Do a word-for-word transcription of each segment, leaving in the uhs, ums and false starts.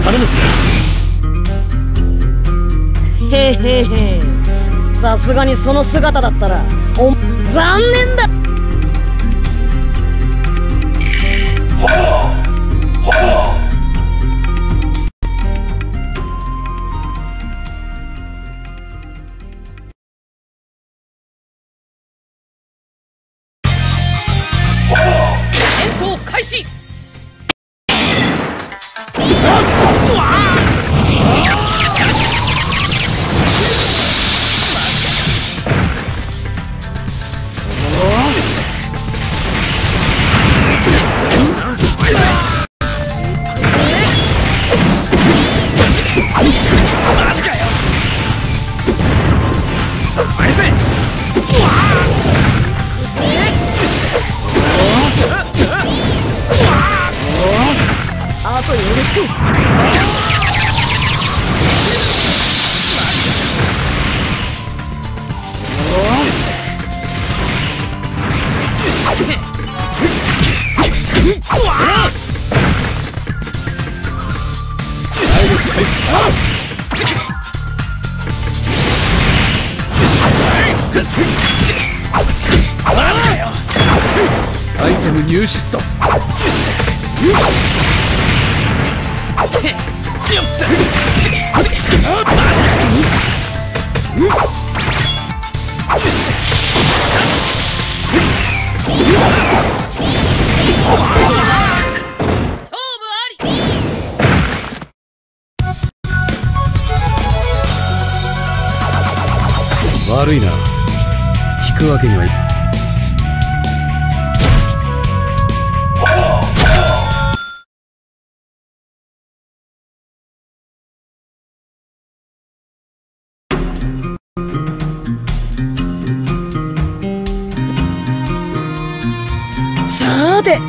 頼む。 へへへ、さすがにその姿だったらお残念だ。 戦闘開始。マジかよ。 あとよろしく。 マジかよ。アイテム入手と。よっと。マジかよ。 悪いな。引くわけにはいかない。 さて、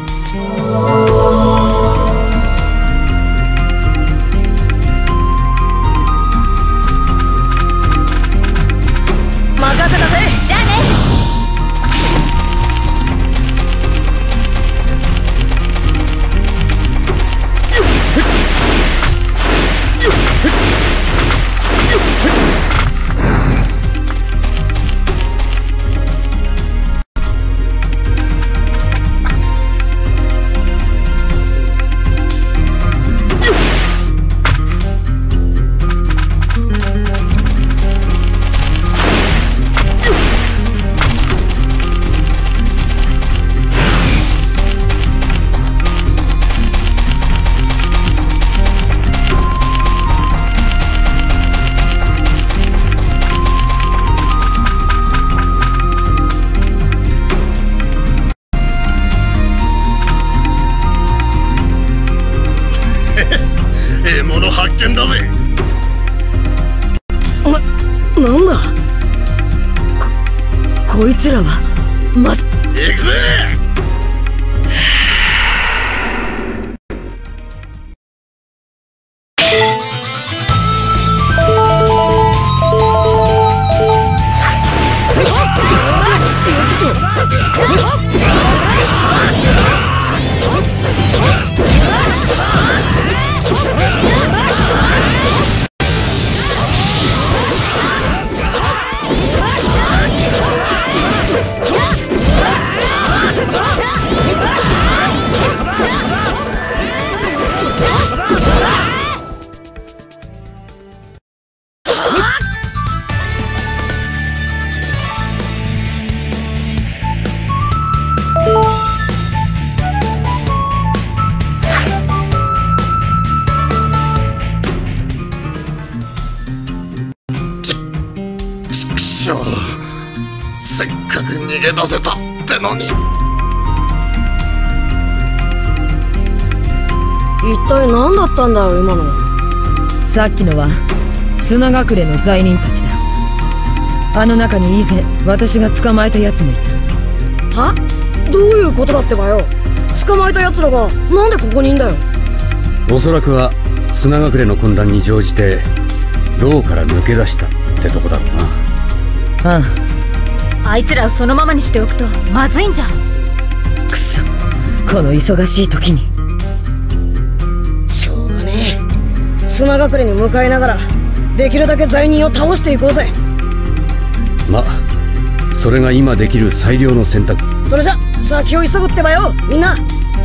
任せたぜ。 じゃあね。 獲物発見だぜ。 な、なんだこ、こいつらはまさ。 行くぜ。せっかく逃げ出せたってのに。 一体何だったんだよ今の。 さっきのは砂隠れの罪人たちだ。あの中に以前私が捕まえたやつもいた。 は？どういうことだってばよ。捕まえた奴らがなんでここにいんだよ。 おそらくは砂隠れの混乱に乗じて牢から抜け出したってとこだろうな。 ああ、 あいつらをそのままにしておくとまずいんじゃん。 くそ、この忙しい時に。 しょうがねえ。 砂隠れに向かいながらできるだけ罪人を倒していこうぜ。 ま、それが今できる最良の選択。 それじゃ先を急ぐってばよ、みんな。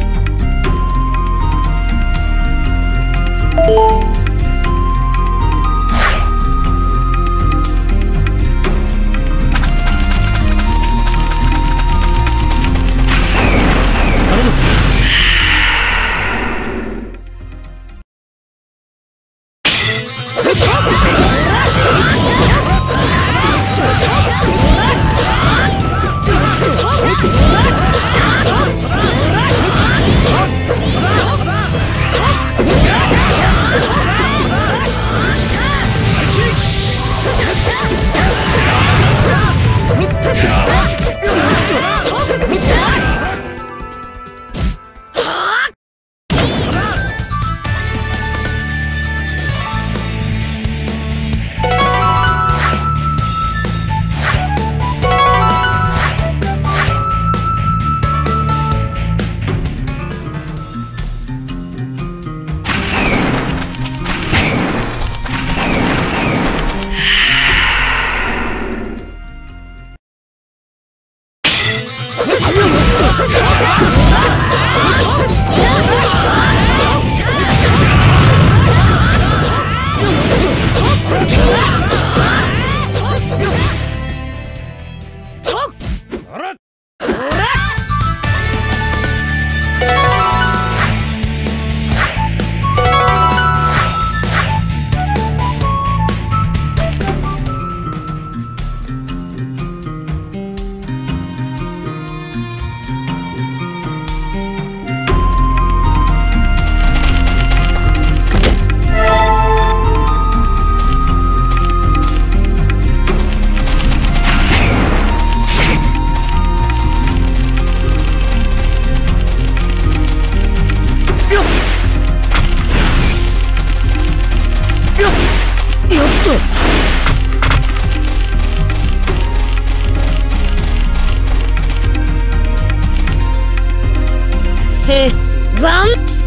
へ残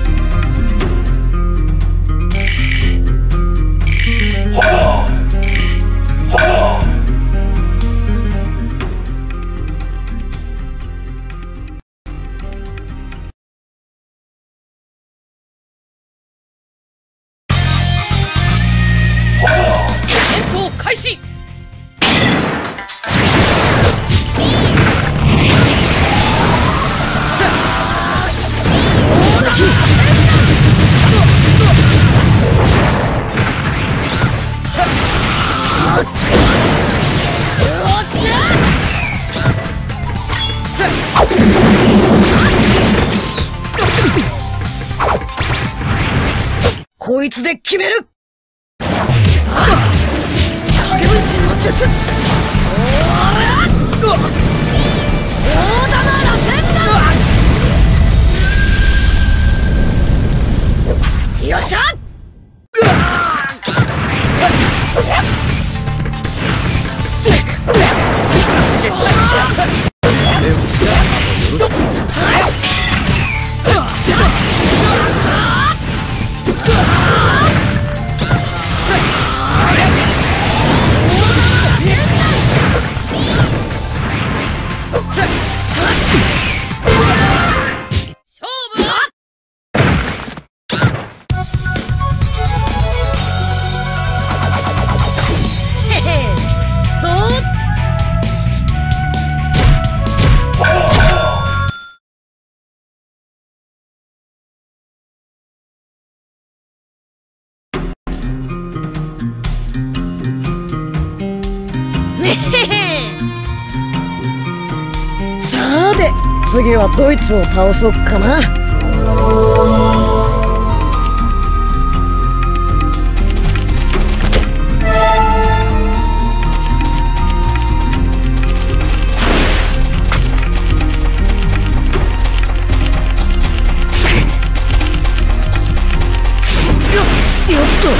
戦闘開始。 こいつで決める。影分身の術。大玉螺旋だ。よっしゃ。さて次はドイツを倒そうかな。よよっと。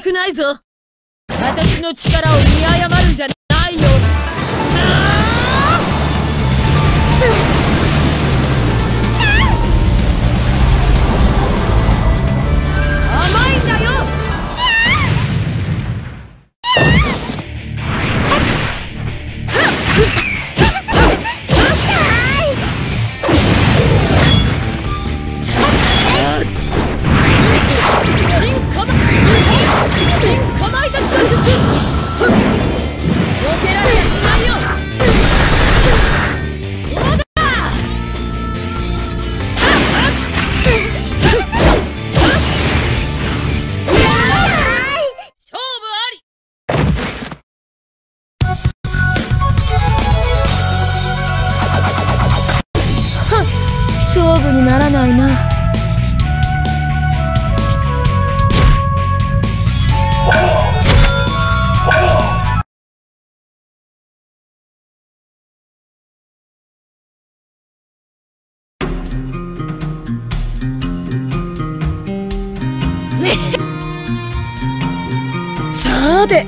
くないぞ。私の力を見誤るんじゃないよ。甘いんだよ。勝負にならないな。ねさて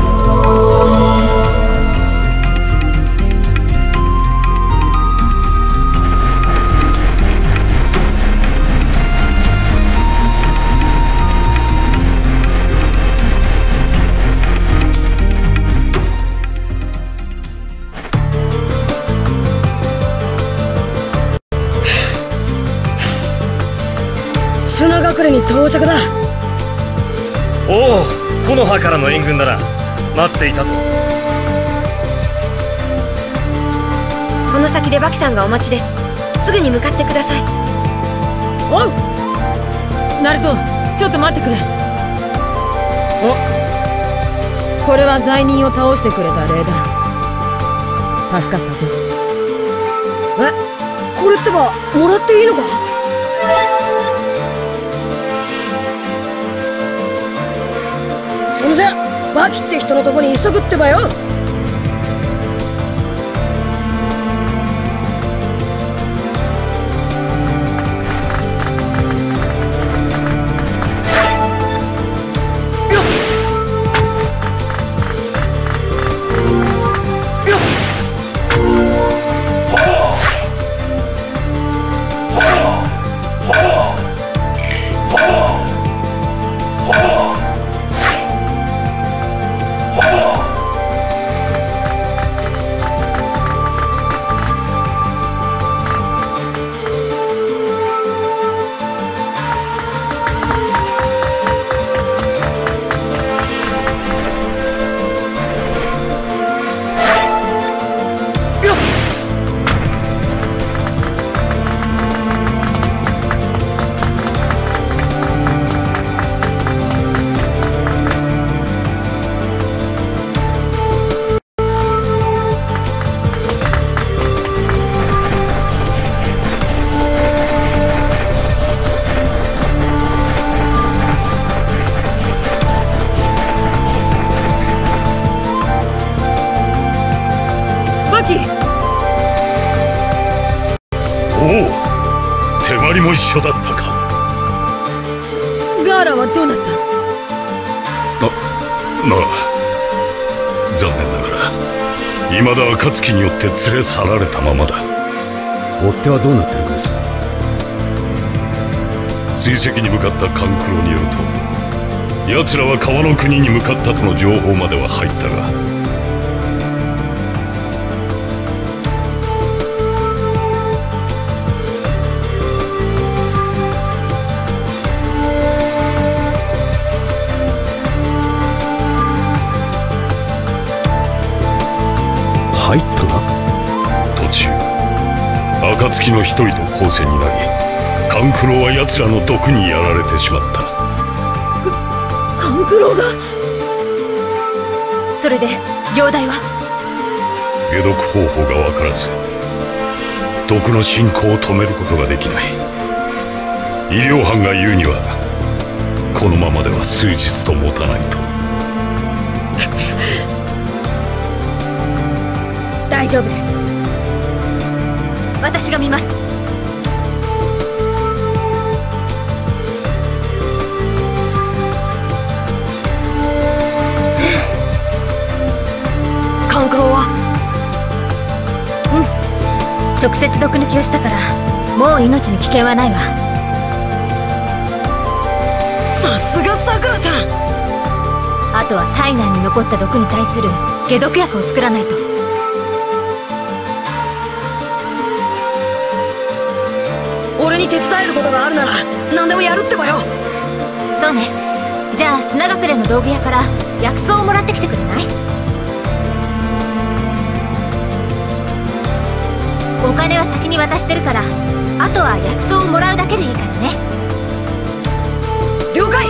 砂隠れに到着だ。 おお、木の葉からの援軍だな。待っていたぞ。 この先でバキさんがお待ちです。すぐに向かってください。 おう。ナルト、ちょっと待ってくれ。お、これは罪人を倒してくれた礼だ。助かったぞ。 え、これってばもらっていいのか？そんじゃバキって人のとこに急ぐってばよ。 手まりも一緒だったか。 ガーラはどうなった？ な、なあ、残念ながら未だ暁によって連れ去られたままだ。 追っ手はどうなってるんです？ 追跡に向かった勘九郎によると、奴らは川の国に向かったとの情報までは入ったが、 入ったが途中暁の一人と交戦になり、勘九郎は奴らの毒にやられてしまった。 勘九郎が？ それで容体は？ 解毒方法が分からず、毒の進行を止めることができない。医療班が言うには、このままでは数日と持たないと。 大丈夫です。私が見ます。 直接毒抜きをしたからもう命に危険はないわ。 さすがさくらちゃん。 あとは体内に残った毒に対する解毒薬を作らないと。 俺に手伝えることがあるなら何でもやるってばよ。 そうね。じゃあ砂隠れの道具屋から薬草をもらってきてくれない？お金は先に渡してるから、あとは薬草をもらうだけでいいからね。 了解。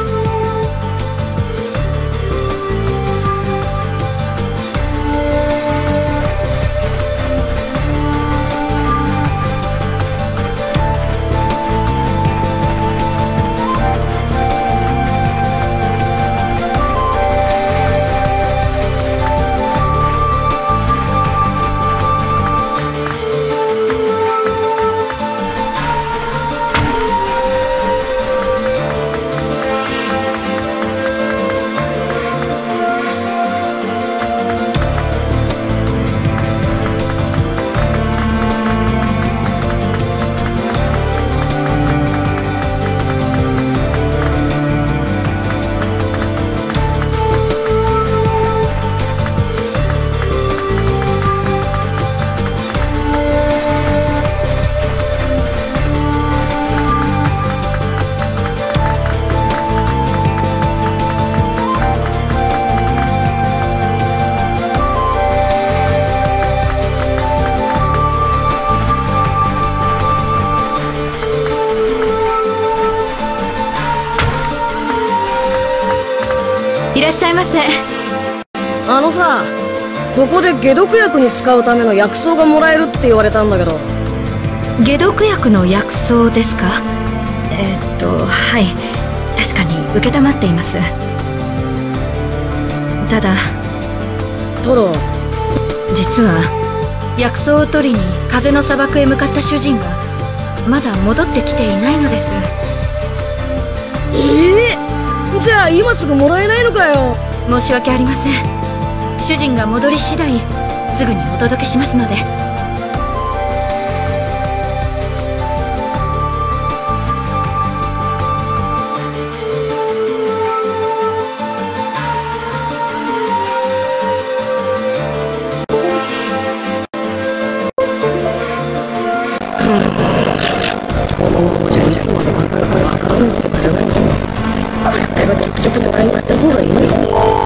いらっしゃいませ。 あのさ、ここで解毒薬に使うための薬草がもらえるって言われたんだけど。 解毒薬の薬草ですか？えー、っとはい、確かに承っています。ただトロ、 実は薬草を取りに風の砂漠へ向かった主人がまだ戻ってきていないのです。 ええー、じゃあ今すぐもらえないのかよ。 申し訳ありません。主人が戻り次第すぐにお届けしますので。 このままじゃいつまでかかるかわからないことだよ。これくらいはちょくちょくとやった方がいいのよ。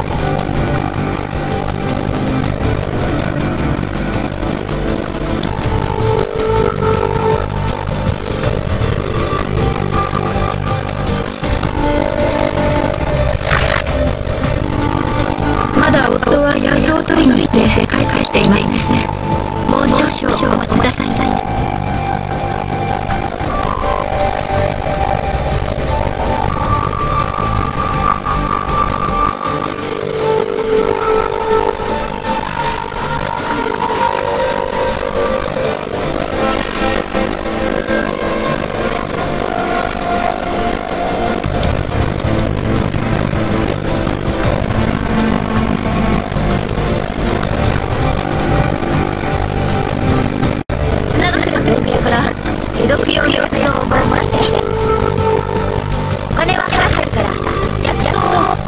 まだ夫は薬草を取りに行って帰っていません。もう少々お待ちください。解毒用薬草をもらってきて。お金は払ってるから薬草を。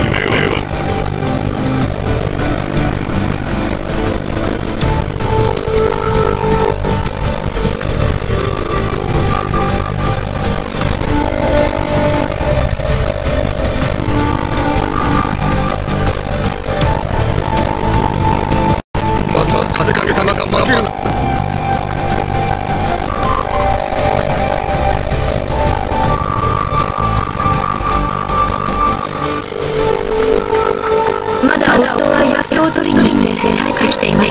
風影様が負けるな。 まだ夫は薬草を取りに行って帰っています。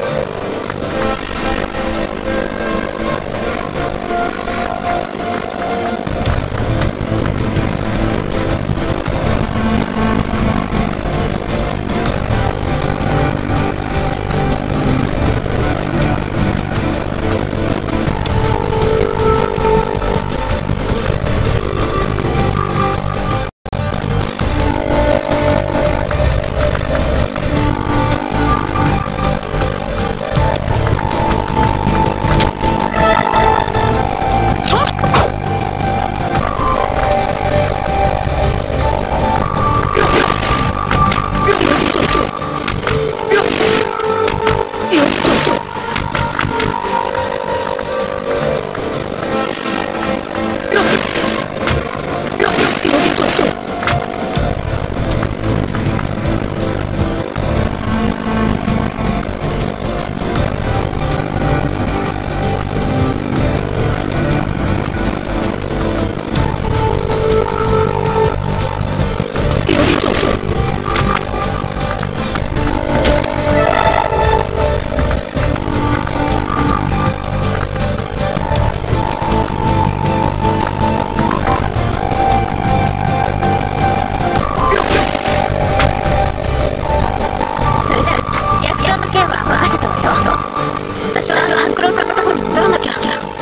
私は半九郎さんのところに戻らなきゃ。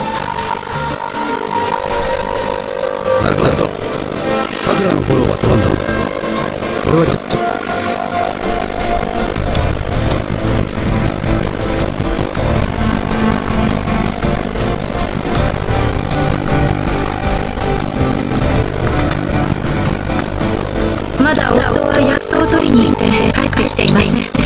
なるほど。さくらのフォローは飛ばんだろう。俺はちょっと。 まだ夫は薬草を取りに行って帰ってきていません。